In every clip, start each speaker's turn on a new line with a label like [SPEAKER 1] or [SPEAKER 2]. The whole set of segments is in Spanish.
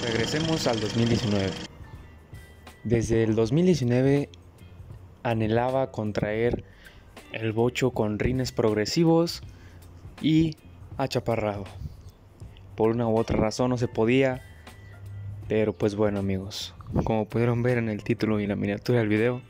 [SPEAKER 1] Regresemos al 2019. Desde el 2019 anhelaba contraer el bocho con rines progresivos y achaparrado. Por una u otra razón no se podía, pero pues bueno amigos, como pudieron ver en el título y la miniatura del video,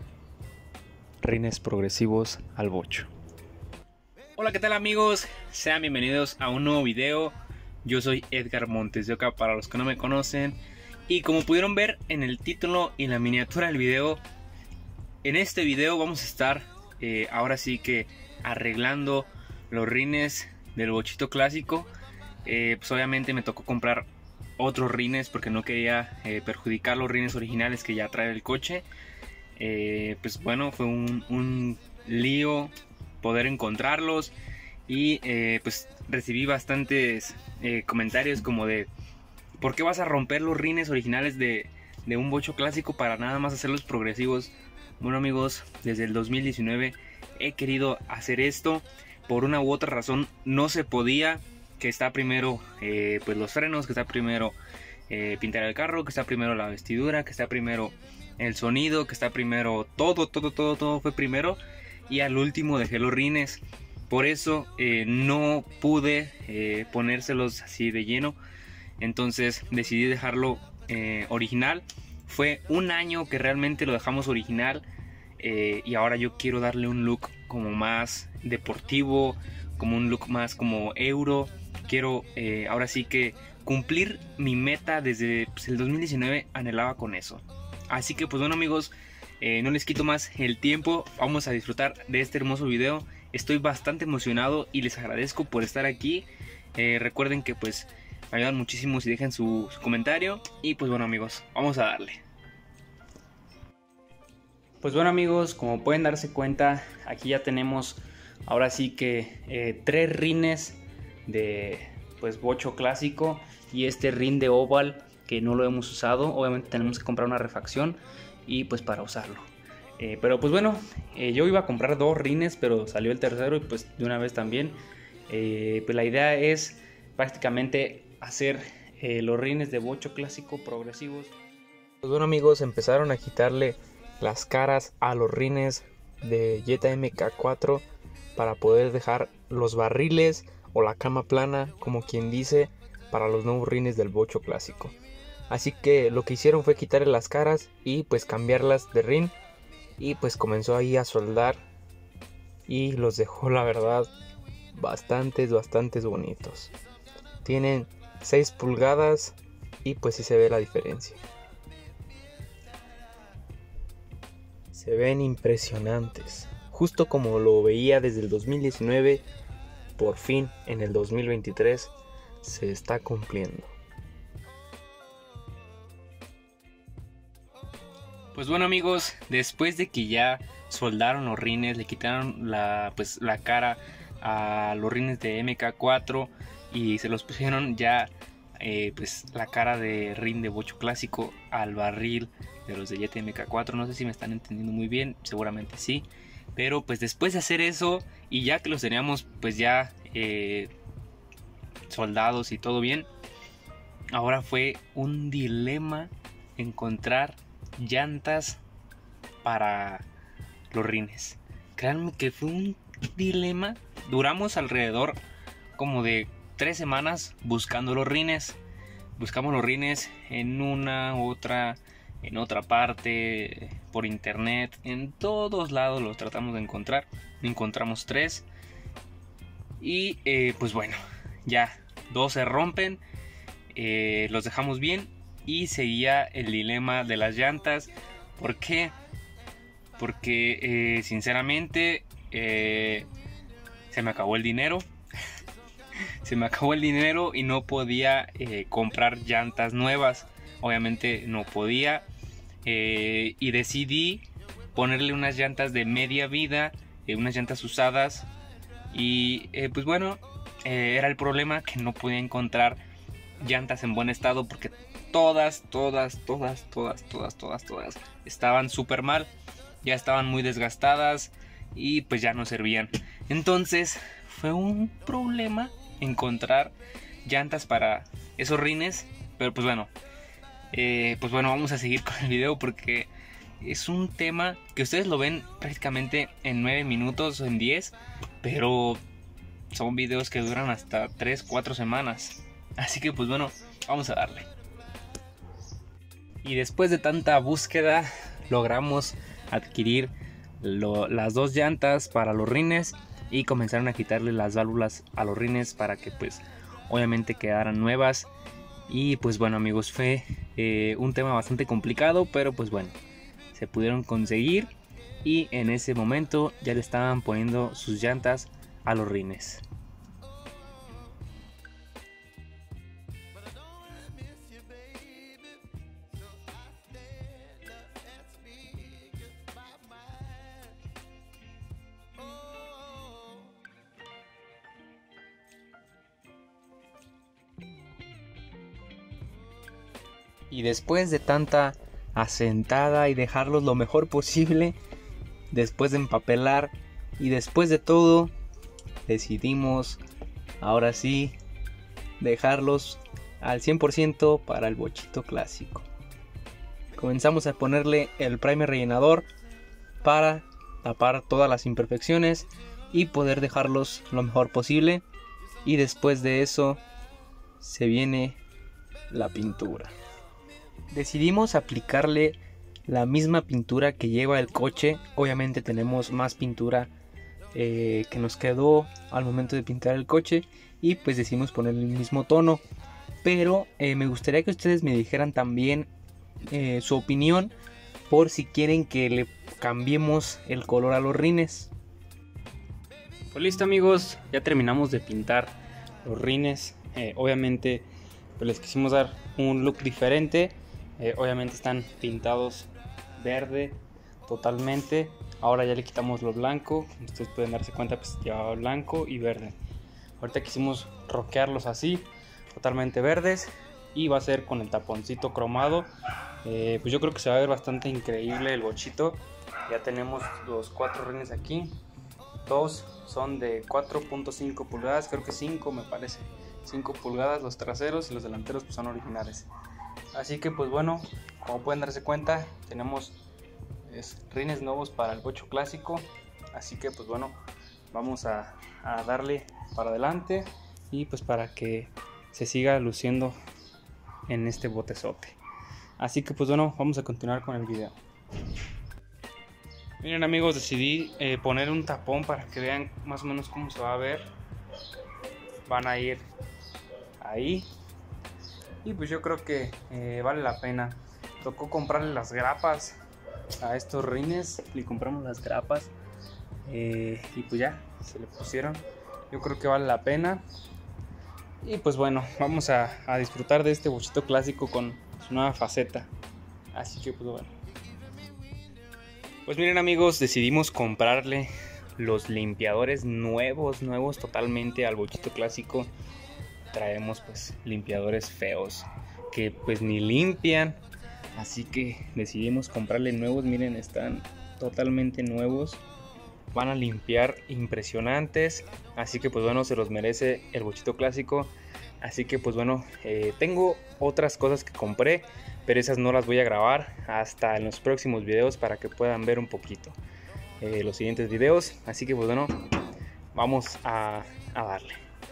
[SPEAKER 1] rines progresivos al bocho. Hola, ¿qué tal amigos? Sean bienvenidos a un nuevo video. Yo soy Edgar Montes de Oca para los que no me conocen. Y como pudieron ver en el título y la miniatura del video, en este video vamos a estar ahora sí que arreglando los rines del bochito clásico. Pues obviamente me tocó comprar otros rines porque no quería perjudicar los rines originales que ya trae el coche. Pues bueno, fue un lío poder encontrarlos y pues recibí bastantes comentarios como de ¿por qué vas a romper los rines originales de un bocho clásico para nada más hacerlos progresivos? Bueno amigos, desde el 2019 he querido hacer esto. Por una u otra razón no se podía, que está primero pues los frenos, que está primero pintar el carro, que está primero la vestidura, que está primero el sonido, que está primero todo fue primero, y al último dejé los rines. Por eso no pude ponérselos así de lleno. Entonces decidí dejarlo original. Fue un año que realmente lo dejamos original. Y ahora yo quiero darle un look como más deportivo, como un look más como euro. Quiero ahora sí que cumplir mi meta desde pues, el 2019. Anhelaba con eso. Así que pues bueno amigos, no les quito más el tiempo. Vamos a disfrutar de este hermoso video. Estoy bastante emocionado y les agradezco por estar aquí. Recuerden que pues me ayudan muchísimo si dejan su comentario. Y pues bueno amigos, vamos a darle. Pues bueno amigos, como pueden darse cuenta, aquí ya tenemos ahora sí que 3 rines de pues bocho clásico y este rin de oval que no lo hemos usado. Obviamente tenemos que comprar una refacción y pues para usarlo. Pero pues bueno, yo iba a comprar 2 rines, pero salió el tercero y pues de una vez también. Pues la idea es prácticamente hacer los rines de bocho clásico progresivos. Pues bueno amigos, empezaron a quitarle las caras a los rines de Jetta MK4 para poder dejar los barriles o la cama plana, como quien dice, para los nuevos rines del bocho clásico. Así que lo que hicieron fue quitarle las caras y pues cambiarlas de rin. Y pues comenzó ahí a soldar y los dejó la verdad bastantes bonitos. Tienen 6 pulgadas y pues sí se ve la diferencia. Se ven impresionantes. Justo como lo veía desde el 2019, por fin en el 2023 se está cumpliendo. Pues bueno amigos, después de que ya soldaron los rines, le quitaron la cara a los rines de MK4 y se los pusieron ya pues la cara de rin de bocho clásico al barril de los de Jetta MK4. No sé si me están entendiendo muy bien, seguramente sí. Pero pues después de hacer eso y ya que los teníamos pues ya soldados y todo bien, ahora fue un dilema encontrar llantas para los rines. Créanme que fue un dilema. Duramos alrededor como de 3 semanas buscando los rines. Buscamos los rines en en otra parte, por internet, en todos lados los tratamos de encontrar. Encontramos 3 y pues bueno, ya 2 se rompen, los dejamos bien. Y seguía el dilema de las llantas. ¿Por qué? Porque sinceramente se me acabó el dinero. Se me acabó el dinero y no podía comprar llantas nuevas. Obviamente no podía. Y decidí ponerle unas llantas de media vida, unas llantas usadas. Y pues bueno, era el problema que no podía encontrar llantas en buen estado porque todas estaban súper mal, ya estaban muy desgastadas y pues ya no servían. Entonces fue un problema encontrar llantas para esos rines, pero pues bueno, pues bueno, vamos a seguir con el video porque es un tema que ustedes lo ven prácticamente en 9 minutos o en 10, pero son videos que duran hasta 3-4 semanas. Así que pues bueno, vamos a darle. Y después de tanta búsqueda logramos adquirir las 2 llantas para los rines y comenzaron a quitarle las válvulas a los rines para que pues obviamente quedaran nuevas. Y pues bueno amigos, fue un tema bastante complicado, pero pues bueno, se pudieron conseguir y en ese momento ya le estaban poniendo sus llantas a los rines. Y después de tanta asentada y dejarlos lo mejor posible, después de empapelar y después de todo, decidimos ahora sí dejarlos al 100% para el bochito clásico. Comenzamos a ponerle el primer rellenador para tapar todas las imperfecciones y poder dejarlos lo mejor posible. Y después de eso se viene la pintura. Decidimos aplicarle la misma pintura que lleva el coche. Obviamente tenemos más pintura que nos quedó al momento de pintar el coche y pues decidimos ponerle el mismo tono. Pero me gustaría que ustedes me dijeran también su opinión por si quieren que le cambiemos el color a los rines. Pues listo amigos, ya terminamos de pintar los rines. Obviamente pues les quisimos dar un look diferente. Obviamente están pintados verde totalmente. Ahora ya le quitamos lo blanco. Como ustedes pueden darse cuenta, pues llevaba blanco y verde. Ahorita quisimos rockearlos así, totalmente verdes. Y va a ser con el taponcito cromado. Pues yo creo que se va a ver bastante increíble el bochito. Ya tenemos los 4 rines aquí. 2 son de 4.5 pulgadas, creo que 5 me parece. 5 pulgadas los traseros y los delanteros pues son originales. Así que pues bueno, como pueden darse cuenta, tenemos rines nuevos para el bocho clásico. Así que pues bueno, vamos a darle para adelante y pues para que se siga luciendo en este botezote. Así que pues bueno, vamos a continuar con el video. Miren amigos, decidí poner un tapón para que vean más o menos cómo se va a ver. Van a ir ahí. Y pues yo creo que vale la pena. Tocó comprarle las grapas a estos rines. Le compramos las grapas. Y pues ya, se le pusieron. Yo creo que vale la pena. Y pues bueno, vamos a disfrutar de este bochito clásico con su nueva faceta. Así que pues bueno. Pues miren amigos, decidimos comprarle los limpiadores nuevos totalmente al bochito clásico. Traemos pues limpiadores feos que pues ni limpian, así que decidimos comprarle nuevos. Miren, están totalmente nuevos, van a limpiar impresionantes, así que pues bueno, se los merece el bochito clásico. Así que pues bueno, tengo otras cosas que compré, pero esas no las voy a grabar hasta en los próximos videos para que puedan ver un poquito los siguientes videos. Así que pues bueno, vamos a darle.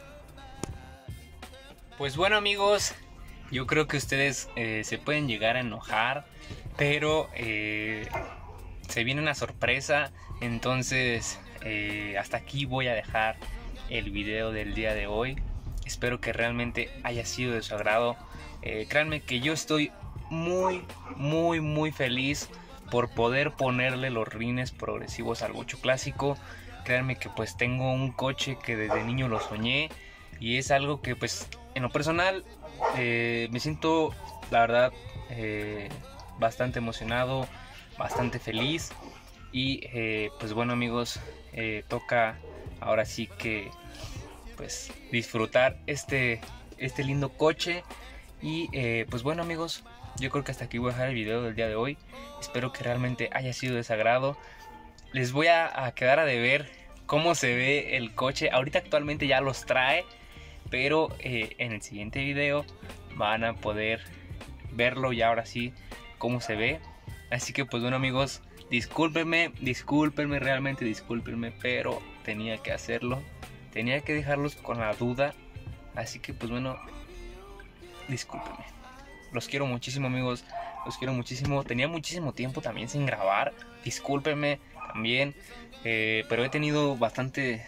[SPEAKER 1] Pues bueno amigos, yo creo que ustedes se pueden llegar a enojar, pero se viene una sorpresa. Entonces hasta aquí voy a dejar el video del día de hoy. Espero que realmente haya sido de su agrado. Créanme que yo estoy muy feliz por poder ponerle los rines progresivos al bocho clásico. Créanme que pues tengo un coche que desde niño lo soñé y es algo que pues en lo personal me siento la verdad bastante emocionado, bastante feliz. Y pues bueno amigos, toca ahora sí que pues disfrutar este lindo coche. Y pues bueno amigos, yo creo que hasta aquí voy a dejar el video del día de hoy. Espero que realmente haya sido de su agrado. Les voy a quedar a deber cómo se ve el coche. Ahorita actualmente ya los trae, pero en el siguiente video van a poder verlo y ahora sí cómo se ve. Así que pues bueno amigos, discúlpenme, realmente discúlpenme, pero tenía que hacerlo, tenía que dejarlos con la duda. Así que pues bueno, discúlpenme. Los quiero muchísimo amigos, los quiero muchísimo. Tenía muchísimo tiempo también sin grabar, discúlpenme también, pero he tenido bastante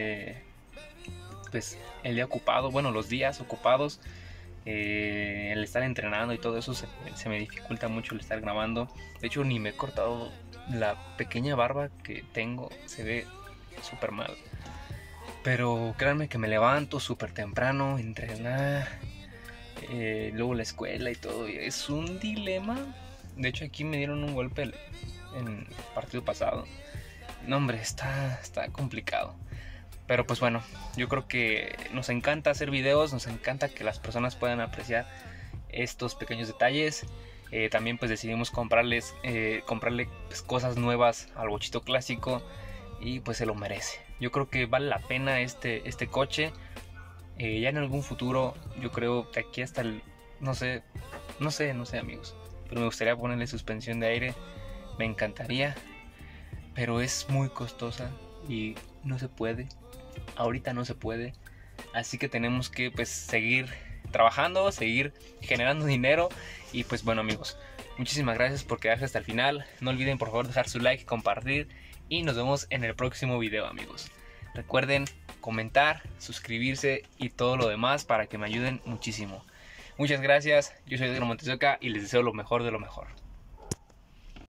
[SPEAKER 1] pues el día ocupado, bueno, los días ocupados, el estar entrenando y todo eso se me dificulta mucho el estar grabando. De hecho ni me he cortado la pequeña barba que tengo, se ve súper mal. Pero créanme que me levanto súper temprano, entrenar, luego la escuela y todo, y es un dilema. De hecho aquí me dieron un golpe en el partido pasado. No hombre, está complicado. Pero pues bueno, yo creo que nos encanta hacer videos, nos encanta que las personas puedan apreciar estos pequeños detalles. También pues decidimos comprarle pues, cosas nuevas al Bochito Clásico, y pues se lo merece. Yo creo que vale la pena este coche. Ya en algún futuro, yo creo que aquí hasta el, no sé amigos, pero me gustaría ponerle suspensión de aire, me encantaría, pero es muy costosa y no se puede, ahorita no se puede. Así que tenemos que pues seguir trabajando, seguir generando dinero. Y pues bueno amigos, muchísimas gracias por quedarse hasta el final. No olviden por favor dejar su like, compartir, y nos vemos en el próximo video amigos. Recuerden comentar, suscribirse y todo lo demás para que me ayuden muchísimo. Muchas gracias, yo soy Edgar Montes de Oca y les deseo lo mejor de lo mejor.